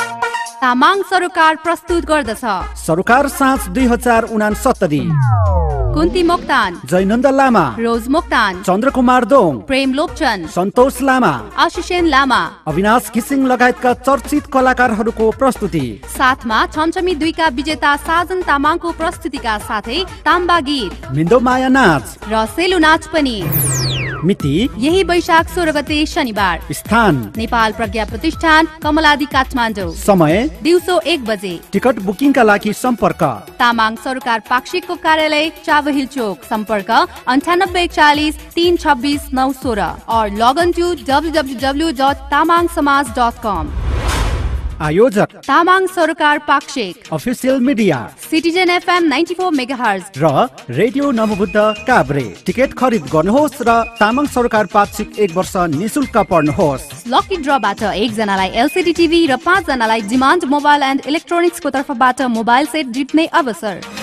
तामाङ सरोकार प्रस्तुत गर्दछ सरोकार साँझ 2069। कुन्ती मोक्तान, जयनन्द लामा, रोज मोक्तान, चन्द्रकुमार दोङ, प्रेम लोप्चन, सन्तोष लामा, आशिषेन लामा, अविनाश घिसिङ लगायतका चर्चित कलाकारहरूको प्रस्तुति। साथमा छमछमी 2 का विजेता साजन तामाङको प्रस्तुतिका साथै ताम्बा गीत, मिन्दो माया नाच र सेलु नाच पनि। मिति यही वैशाख 16 गते शनिबार। स्थान नेपाल प्रज्ञा प्रतिष्ठान, कमलादी, काठमाडौँ। समय दिउँसो 1 बजे। टिकट बुकिङका लागि सम्पर्क तामाङ सरोकार पाक्षिकको कार्यालय चावहिल चोक। सम्पर्क 9840 326 916 और लॉग इन टू www.tamangsamaj.com। आयोजक तामाङ सरोकार पाक्षिक। Official media citizen FM 94 megahertz र रेडियो नमोबुद्ध काभ्रे। टिकट खरिद गर्नुहोस् र तामाङ सरोकार पाक्षिक 1 वर्ष निशुल्क पढ्नुहोस्। लकी ड्रबाट 1 जनालाई LCD टिभी र 5 जनालाई डिमान्ड मोबाइल एन्ड इलेक्ट्रोनिक्सको तर्फबाट मोबाइल सेट जित्ने अवसर।